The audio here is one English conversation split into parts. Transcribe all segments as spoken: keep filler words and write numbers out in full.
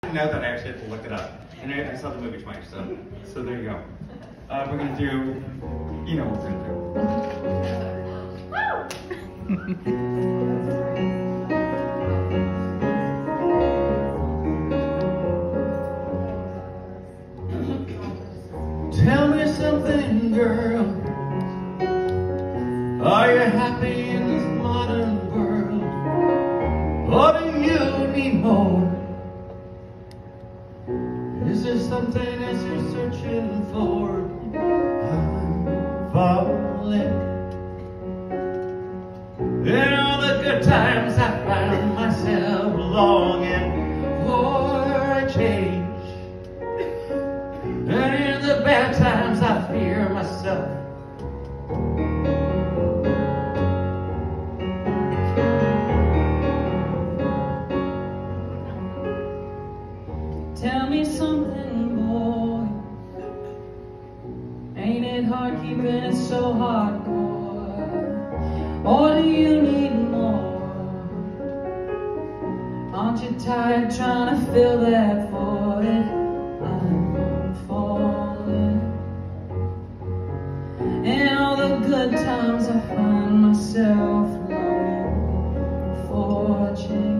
know that I actually had to look it up. And I, I saw the movie twice, so so there you go. Uh, we're gonna do, you know what we're gonna do. Tell me something, girl. Are you happy in this modern world? Or do you need more? Is there something else you're searching for? I'm falling. In all the good times I found myself longing for a change. And in the bad times I fear myself. Tell me something, boy. Ain't it hard keeping it so hardcore? Or do you need more? Aren't you tired trying to fill that void? I'm falling. In all the good times I find myself longing for change.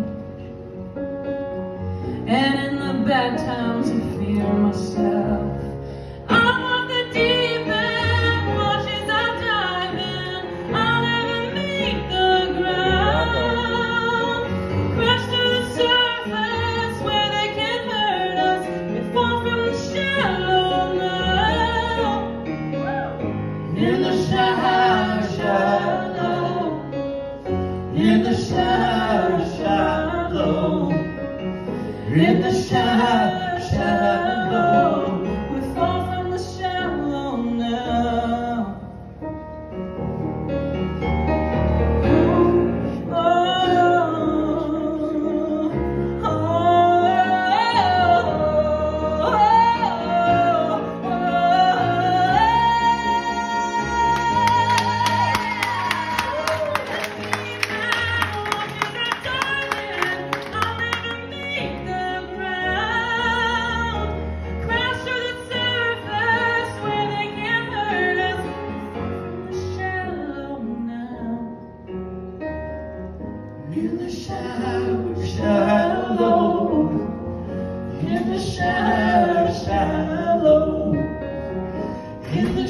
And in the bad times I fear myself. I'm off the deep end, watch as I dive in. I'll never meet the ground. Crash to the surface where they can hurt us. We fall from the shallow now. In the shallow, shallow. In the shallow, shallow. In the shallow, shallow, we fall from the shallow now. Oh, oh, oh, in the shallow, shallow, in the shallow, shallow, in the